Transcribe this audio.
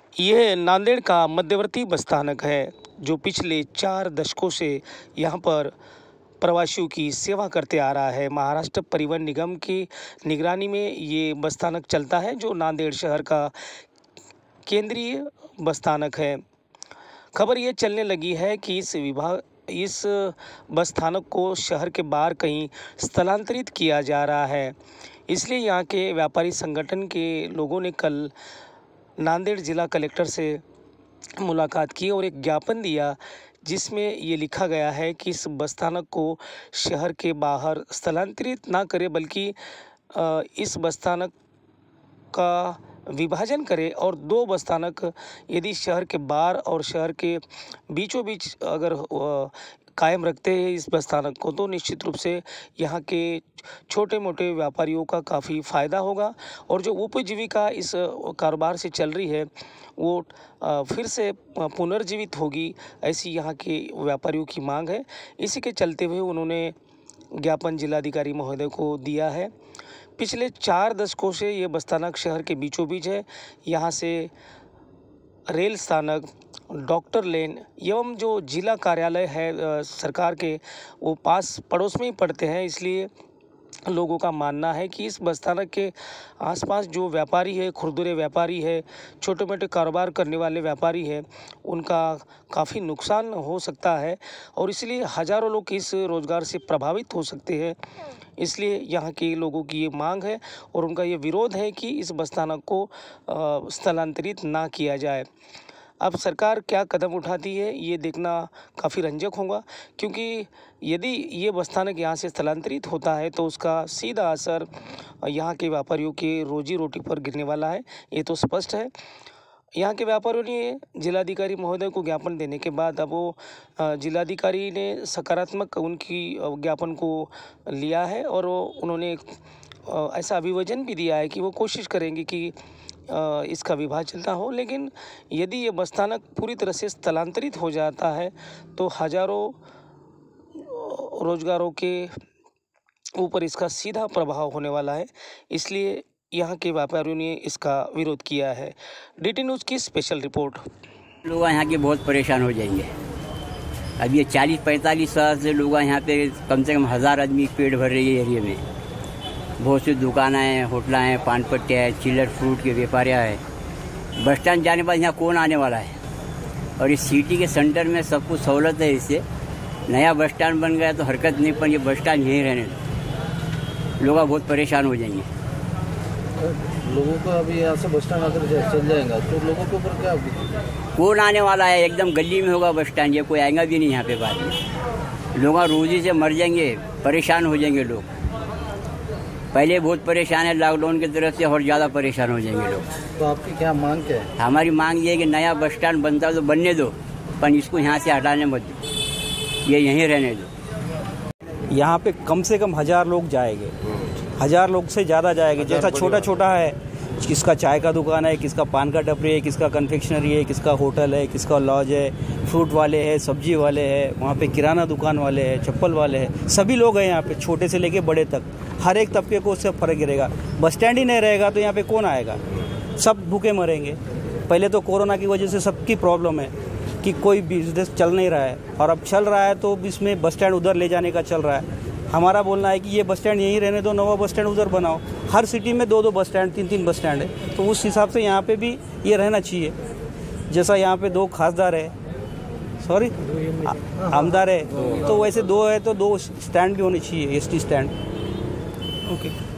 यह नांदेड़ का मध्यवर्ती बस स्थानक है जो पिछले 4 दशकों से यहाँ पर प्रवासियों की सेवा करते आ रहा है। महाराष्ट्र परिवहन निगम की निगरानी में ये बस स्थानक चलता है जो नांदेड़ शहर का केंद्रीय बस स्थानक है। खबर ये चलने लगी है कि इस बस स्थानक को शहर के बाहर कहीं स्थलांतरित किया जा रहा है। इसलिए यहाँ के व्यापारी संगठन के लोगों ने कल नांदेड़ जिला कलेक्टर से मुलाकात की और एक ज्ञापन दिया जिसमें ये लिखा गया है कि इस बस स्थानक को शहर के बाहर स्थलांतरित ना करे बल्कि इस बस स्थानक का विभाजन करे और 2 बस स्थानक यदि शहर के बाहर और शहर के बीचों बीच अगर कायम रखते हैं इस बस स्थानक को तो निश्चित रूप से यहाँ के छोटे मोटे व्यापारियों का काफ़ी फ़ायदा होगा और जो उपजीविका इस कारोबार से चल रही है वो फिर से पुनर्जीवित होगी, ऐसी यहाँ के व्यापारियों की मांग है। इसी के चलते हुए उन्होंने ज्ञापन जिलाधिकारी महोदय को दिया है। पिछले 4 दशकों से ये बस स्थानक शहर के बीचों बीच है। यहाँ से रेल स्थानक, डॉक्टर लेन एवं जो जिला कार्यालय है सरकार के वो पड़ोस में ही पड़ते हैं। इसलिए लोगों का मानना है कि इस बस स्थानक के आसपास जो व्यापारी है, खुरदुरे व्यापारी है, छोटे मोटे कारोबार करने वाले व्यापारी है, उनका काफ़ी नुकसान हो सकता है और इसलिए हज़ारों लोग इस रोज़गार से प्रभावित हो सकते हैं। इसलिए यहाँ के लोगों की ये मांग है और उनका ये विरोध है कि इस बस स्थानक को स्थलांतरित ना किया जाए। अब सरकार क्या कदम उठाती है ये देखना काफ़ी रंजक होगा, क्योंकि यदि ये बस स्थानक यहाँ से स्थलांतरित होता है तो उसका सीधा असर यहाँ के व्यापारियों के रोजी रोटी पर गिरने वाला है, ये तो स्पष्ट है। यहाँ के व्यापारियों ने जिलाधिकारी महोदय को ज्ञापन देने के बाद अब वो जिलाधिकारी ने सकारात्मक उनकी ज्ञापन को लिया है और उन्होंने ऐसा अभिवचन भी दिया है कि वो कोशिश करेंगे कि इसका विभाजन ना हो। लेकिन यदि ये बस स्थानक पूरी तरह से स्थलांतरित हो जाता है तो हज़ारों रोजगारों के ऊपर इसका सीधा प्रभाव होने वाला है। इसलिए यहाँ के व्यापारियों ने इसका विरोध किया है। DT न्यूज़ की स्पेशल रिपोर्ट। लोग यहाँ के बहुत परेशान हो जाएंगे। अब ये 40-45 साल से लोग यहाँ पे कम से कम 1000 आदमी पेट भर रही है एरिया में। बहुत सी दुकानें हैं, होटल हैं, पान पट्टे हैं, चिल्लर फ्रूट के व्यापारियाँ हैं। बस स्टैंड जाने के बाद यहाँ कौन आने वाला है? और इस सिटी के सेंटर में सब कुछ सहूलत है। इससे नया बस स्टैंड बन गया तो हरकत नहीं, पर ये बस स्टैंड यहीं रहने लोग बहुत परेशान हो जाएंगे। लोगों को अभी यहाँ से बस स्टैंड अगर चल जाएगा तो लोगों के ऊपर क्या कौन आने वाला है? एकदम गली में होगा बस स्टैंड, ये कोई आएगा भी नहीं यहाँ पे। बाद में लोग रोजी से मर जाएंगे, परेशान हो जाएंगे लोग। पहले बहुत परेशान है लॉकडाउन की तरफ से और ज़्यादा परेशान हो जाएंगे लोग। तो आपकी क्या मांग क्या है? हमारी मांग ये है कि नया बस स्टैंड बनता है तो बनने दो, पर इसको यहाँ से हटाने मत दो, ये यहीं रहने दो। यहाँ पे कम से कम 1000 लोग जाएंगे, 1000 लोग से ज़्यादा जाएंगे। जैसा छोटा छोटा है, किसका चाय का दुकान है, किसका पान का टपरी है, किसका कन्फेक्शनरी है, किसका होटल है, किसका लॉज है, फ्रूट वाले हैं, सब्जी वाले हैं, वहाँ पे किराना दुकान वाले हैं, चप्पल वाले हैं, सभी लोग हैं यहाँ पे, छोटे से लेके बड़े तक। हर एक तबके को उससे फ़र्क गिरेगा। बस स्टैंड ही नहीं रहेगा तो यहाँ पे कौन आएगा? सब भूखे मरेंगे। पहले तो कोरोना की वजह से सबकी प्रॉब्लम है कि कोई बिजनेस चल नहीं रहा है और अब चल रहा है तो इसमें बस स्टैंड उधर ले जाने का चल रहा है। हमारा बोलना है कि ये बस स्टैंड यहीं रहने दो, नवा बस स्टैंड उधर बनाओ। हर सिटी में 2-2 बस स्टैंड, 3-3 बस स्टैंड है, तो उस हिसाब से यहाँ पे भी ये रहना चाहिए। जैसा यहाँ पे 2 खासदार है, आमदार है, तो वैसे 2 है तो 2 स्टैंड भी होने चाहिए, ST स्टैंड। ओके।